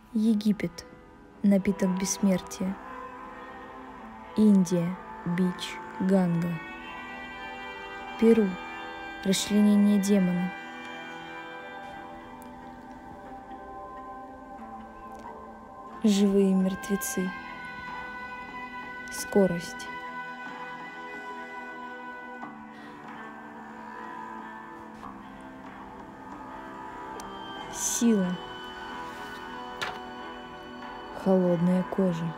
Египет – напиток бессмертия. Индия – бич Ганга. Перу – расчленение демона. Живые мертвецы. Скорость. Сила. Холодная кожа.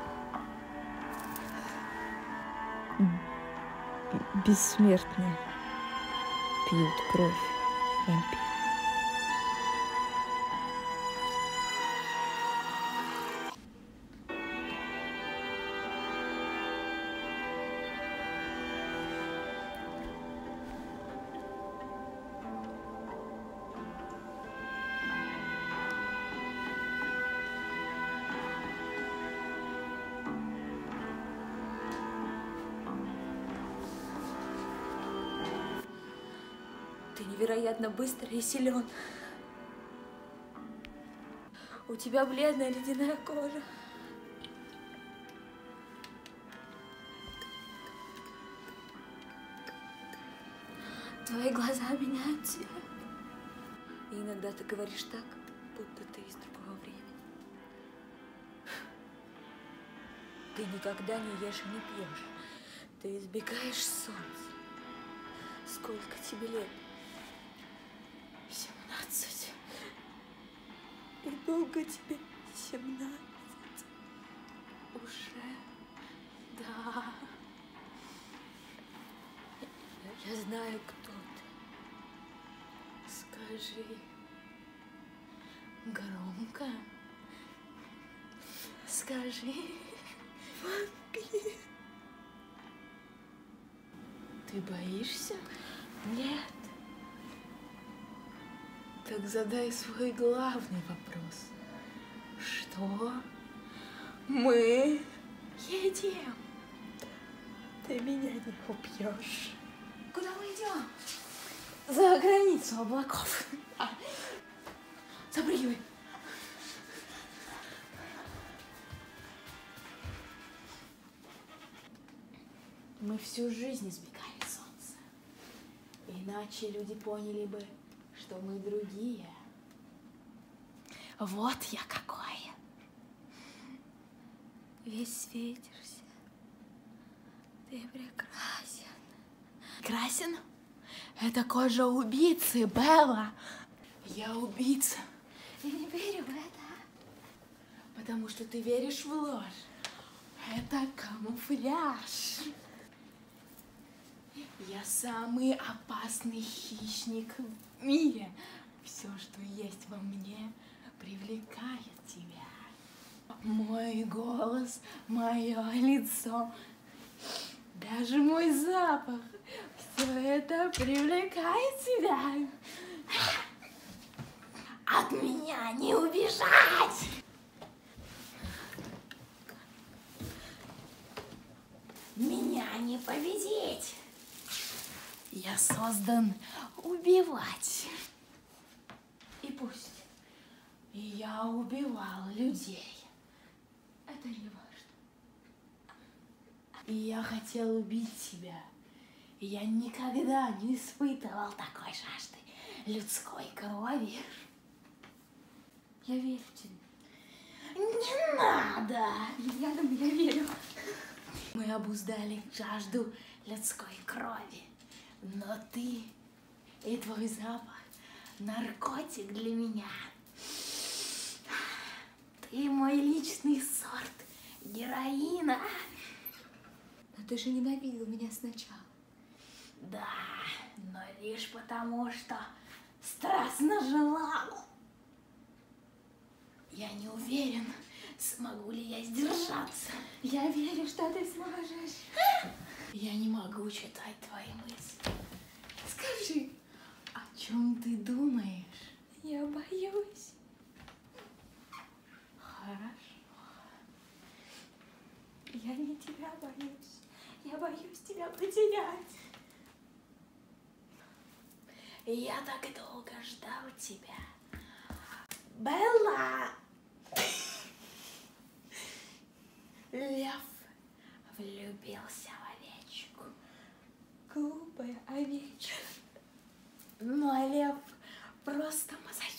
Бессмертные пьют кровь вампир. Ты невероятно быстрый и силен. У тебя бледная ледяная кожа. Твои глаза меняют цвет. И иногда ты говоришь так, будто ты из другого времени. Ты никогда не ешь и не пьешь. Ты избегаешь солнца. Сколько тебе лет? 17. И долго тебе 17? Уже? Да. Я знаю, кто ты. Скажи громко. Скажи. Вампир. Ты боишься? Нет. Так задай свой главный вопрос. Что мы едим? Ты меня не убьешь. Куда мы идем? За границу облаков. Запрыгивай. Мы всю жизнь избегали солнца. Иначе люди поняли бы, что мы другие. Вот я какой. Весь светишься. Ты прекрасен. Красен? Это кожа убийцы, Белла. Я убийца. Я не верю в это. Потому что ты веришь в ложь. Это камуфляж. Я самый опасный хищник в мире. Все, что есть во мне, привлекает тебя. Мой голос, мое лицо, даже мой запах. Все это привлекает тебя. От меня не убежать. Меня не победить. Я создан убивать. И пусть я убивал людей. Это не важно. И я хотел убить тебя. И я никогда не испытывал такой жажды людской крови. Я верю в тебя. Не надо. Я верю. Мы обуздали жажду людской крови. Но ты и твой запах — наркотик для меня. Ты мой личный сорт героина. Но ты же ненавидел меня сначала. Да, но лишь потому, что страстно желал. Я не уверен, смогу ли я сдержаться. Я верю, что ты сможешь. Я не могу читать твои мысли. Скажи, о чем ты думаешь? Я боюсь. Хорошо. Я не тебя боюсь. Я боюсь тебя потерять. Я так долго ждал тебя. Белла! Лев влюбился в овечку. Глупая овечка. Ну а лев просто мазохист.